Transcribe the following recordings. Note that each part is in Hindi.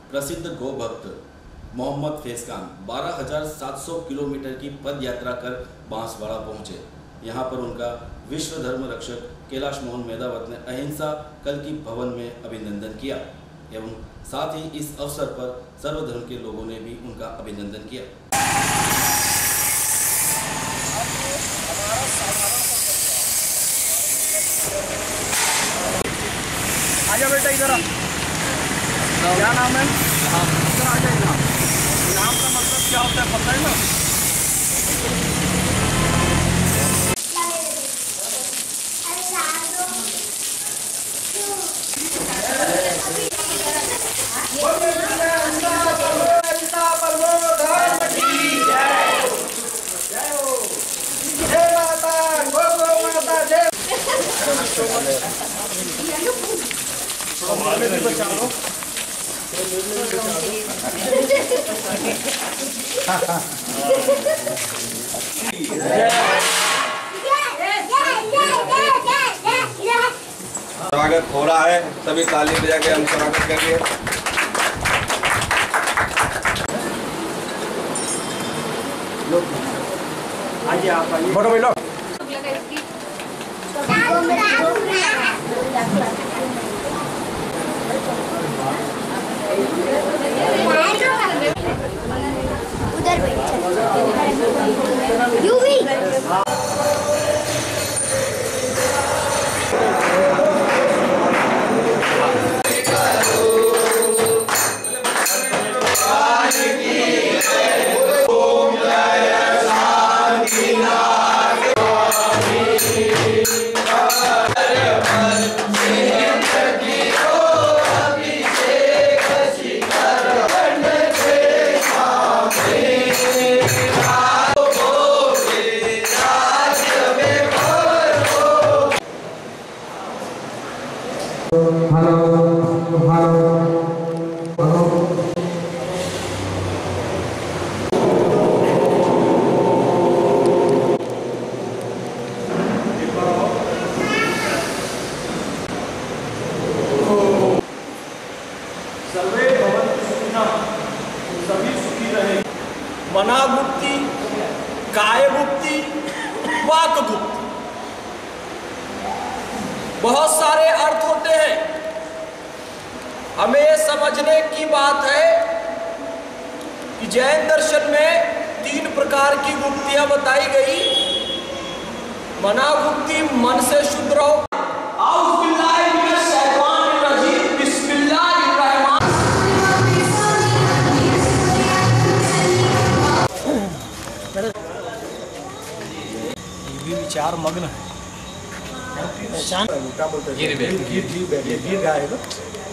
प्रसिद्ध गौ भक्त मोहम्मद फैज खान 12,700 किलोमीटर की पद यात्रा कर बांसवाड़ा पहुंचे। यहां पर उनका विश्व धर्म रक्षक कैलाश मोहन मेधावत ने अहिंसा कल की भवन में अभिनंदन किया एवं साथ ही इस अवसर पर सर्वधर्म के लोगों ने भी उनका अभिनंदन किया। आजा बेटा इधर आ। क्या नाम है? इधर आ जाए। नाम का मतलब क्या होता है पता है ना? भी बचा लो। स्वागत हो रहा है, सभी ताली बजा के हम स्वागत करेंगे। आइए आप आइए। फोटो ले लो। उधर यू भी मना गुप्ति, काय गुप्ति, वाक गुप्ति, बहुत सारे अर्थ होते हैं। हमें समझने की बात है कि जैन दर्शन में 3 प्रकार की गुप्तियां बताई गई। मना गुप्ति, मन से शुद्ध रहो। विचार मग्न है। पहचान गिर गाय है।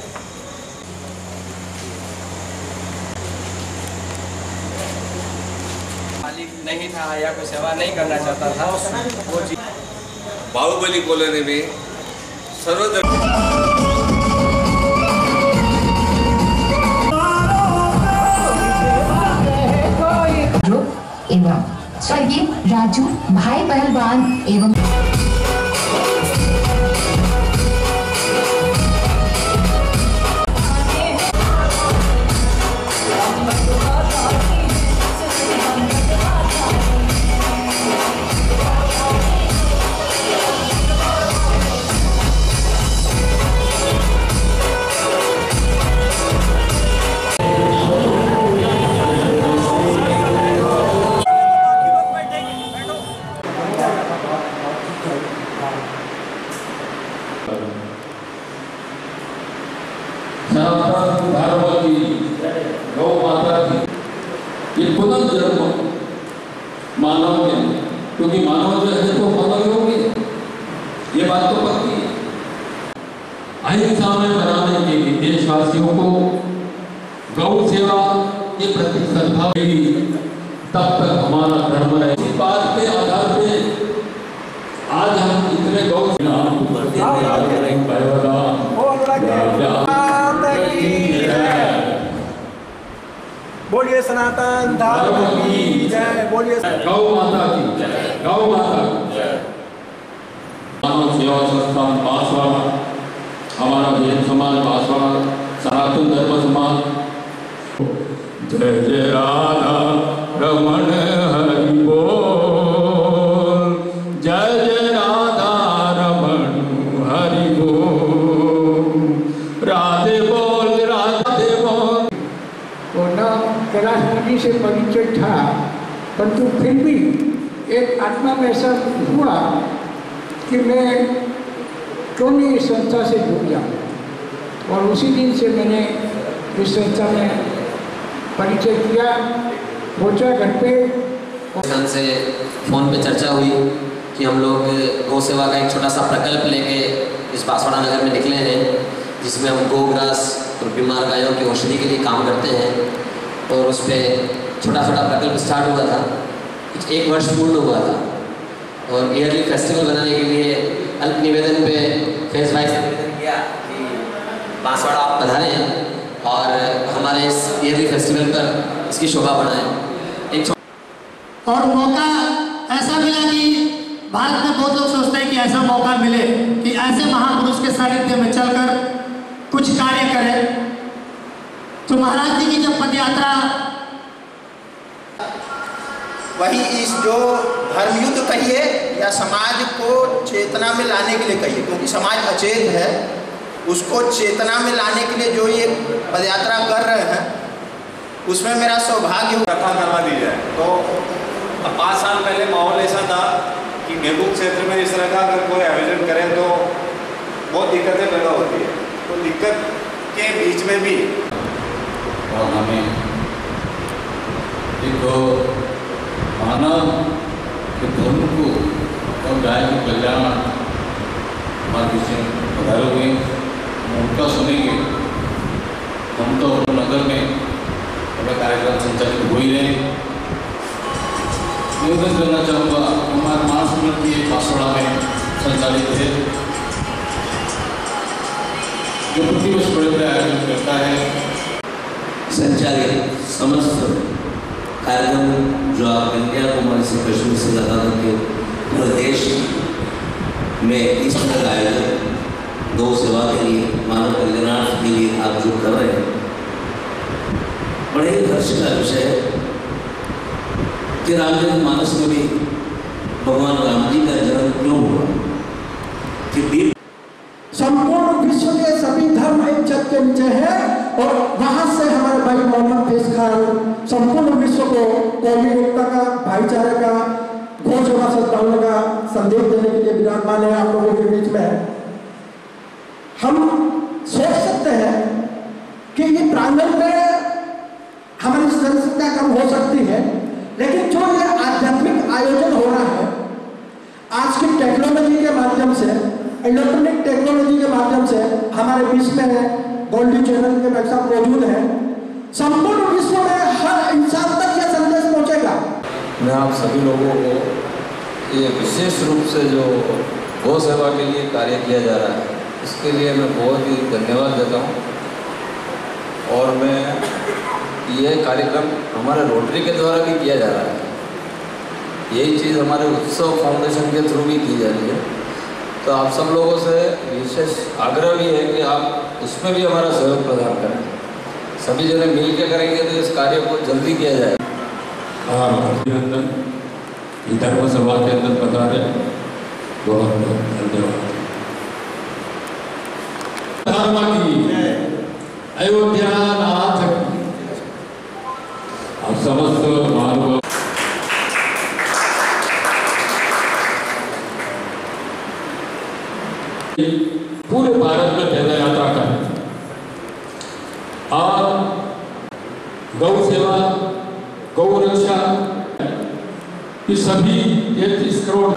मालिक नहीं था या कोई सेवा नहीं करना चाहता था वो जी बाहुबली कॉलोनी में सर्वधर्म एवं स्वर्गीय राजू भाई पहलवान एवं गौ माता की ये पुनर्जन्म मानव में, क्योंकि मानव जो है तो मानव ही होंगे, ये बात तो पक्की है। अहिंसा में बनाने के लिए देशवासियों को गौ सेवा के प्रति सद्भाव तब तक हमारा धर्म है। इस बात के आधार पे आज हम इतने गौ बोलिए सनातन धर्म की जय। बोलिए गौ माता की जय। गौ माता की जय। मानव सेवा संस्थान बांसवाड़ा, हमारा जैन समाज बांसवाड़ा, सनातन धर्म समाज जय जय राधा रमण हरि बोल, जय जय राधा रमण हरि बोल, राधे बोल राधे बोल। वो न कैलाश मुनि से परिचय था, परंतु फिर भी एक आत्मा में ऐसा हुआ कि मैं क्यों नहीं इस संस्था से जुड़ जाऊँ, और उसी दिन से मैंने इस संस्था में परिचय किया, पहुँचा घर पे। से फ़ोन पे चर्चा हुई कि हम लोग गौ सेवा का एक छोटा सा प्रकल्प लेके इस बांसवाड़ा नगर में निकले हैं, जिसमें हम गोग्रास और बीमार गायों की औषधि के लिए काम करते हैं। और उस पर छोटा छोटा प्रकल्प स्टार्ट हुआ था, 1 वर्ष पूर्ण हुआ था। और ईयरली फेस्टिवल बनाने के लिए अल्प निवेदन पे फेस वाइज निवेदन किया कि बांसवाड़ा आप पधारें और हमारे इस ईयरली फेस्टिवल पर इसकी शोभा बढ़ाएं। और मौका ऐसा मिला कि भारत में बहुत लोग सोचते हैं कि ऐसा मौका मिले कि ऐसे महापुरुष के सानिध्य में चलकर कुछ कार्य करें। तो महाराज जी की जब पद यात्रा, वही इस जो धर्मयुद्ध कहिए या समाज को चेतना में लाने के लिए कहिए, क्योंकि समाज अचेत है, उसको चेतना में लाने के लिए जो ये पदयात्रा कर रहे हैं, उसमें मेरा सौभाग्य कथा करवा दी जाए। तो 5 साल पहले माहौल ऐसा था कि मेहबूब क्षेत्र में इस तरह का अगर कोई आयोजन करें तो बहुत दिक्कतें पैदा होती है। तो दिक्कत के बीच में भी और हमें एक मानव के धर्म को और गाय के कल्याण हमारे पीछे पधारे हुए, उनका सुनेंगे। हम तो अपने नगर में अपना कार्यक्रम संचालित हो ही रहे। निवेदन करना चाहूँगा, हमारे मानस मंडल की बांसवाड़ा में संचालित है, जो प्रतिवर्ष बड़े बड़े आयोजन करता है। संचालित समस्त कार्यक्रम जो आप कन्याकुमारी से कश्मीर से लगा करके पूरे देश में इस तरह का आयोजन गौ सेवा के लिए, मानव कल्याण के लिए आप जो कर रहे हैं, बड़े ही हर्ष का विषय है कि रामचरितमानस में भी भगवान राम जी का जन्म क्यों हुआ, कि संपूर्ण विश्व के सभी धर्म एक छत के नीचे है, और वहां से हमारे भाई मोहम्मद फैज खान संपूर्ण विश्व को कौमी एकता का, भाईचारे का, गौ सेवा सद्भावना का संदेश देने के लिए विराजमान है आप लोगों के बीच में। हम सोच सकते हैं कि ये प्रांगण में हमारी जनसंख्या कम हो सकती है, लेकिन जो ये आध्यात्मिक आयोजन हो रहा है आज की टेक्नोलॉजी के माध्यम से, इलेक्ट्रॉनिक टेक्नोलॉजी के माध्यम से हमारे बीच में गोल्डी चैनल के भाई साहब मौजूद हैं, संपूर्ण विश्व में हर इंसान तक यह संदेश पहुंचेगा। मैं आप सभी लोगों को ये विशेष रूप से जो गौ सेवा के लिए कार्य किया जा रहा है, इसके लिए मैं बहुत ही धन्यवाद देता हूँ। और मैं ये कार्यक्रम हमारे रोटरी के द्वारा भी किया जा रहा है, यही चीज़ हमारे उत्सव फाउंडेशन के थ्रू भी की जा रही है। तो आप सब लोगों से विशेष आग्रह भी है कि आप उसमें भी हमारा सहयोग प्रदान करें। सभी जने मिल के करेंगे तो इस कार्य को जल्दी किया जाए। अभिनंदन धर्म सभा के अंदर पधारे, बहुत बहुत धन्यवाद। धर्म की अयोध्या नाथ आप समस्त मानव पूरे भारत में पैदल यात्रा करें और गौ सेवा, गौ रक्षा, ये सभी 33 करोड़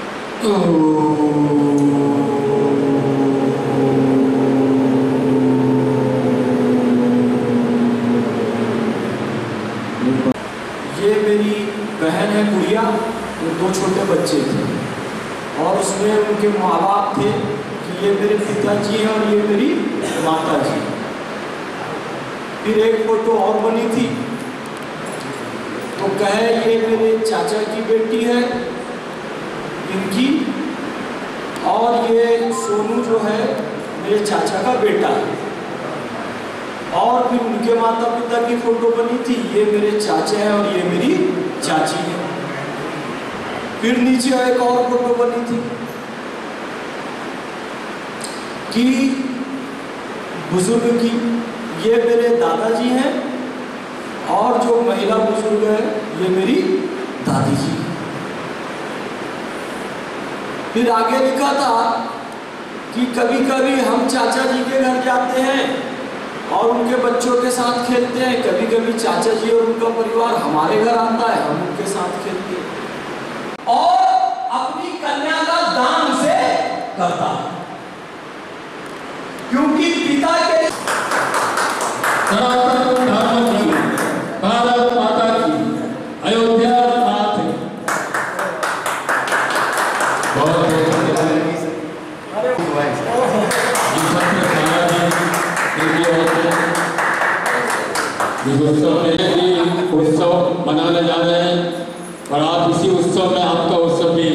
ये मेरी बहन है गुड़िया, वो 2 छोटे बच्चे थे, और उसमें उनके माँ बाप थे कि ये मेरे पिताजी हैं और ये मेरी माता जी। फिर एक फोटो और बनी थी, तो कहे ये मेरे चाचा की बेटी है इनकी, और ये सोनू जो है मेरे चाचा का बेटा है। और फिर उनके माता पिता की फोटो बनी थी, ये मेरे चाचा हैं और ये मेरी चाची है। फिर नीचे एक और फोटो बनी थी कि बुजुर्ग की, ये मेरे दादाजी हैं और जो महिला बुजुर्ग है ये मेरी दादी जी। फिर आगे लिखा था कि कभी कभी हम चाचा जी के घर जाते हैं और उनके बच्चों के साथ खेलते हैं, कभी कभी चाचा जी और उनका परिवार हमारे घर आता है, हम उनके साथ खेलते हैं। और अपनी कन्या का दान से करता है, क्योंकि पिता के सनातन धर्म की, भारत माता की, अयोध्या नाथ की। बहुत उत्सव मनाने जा रहे हैं और आप इसी उत्सव में आपका उत्सव भी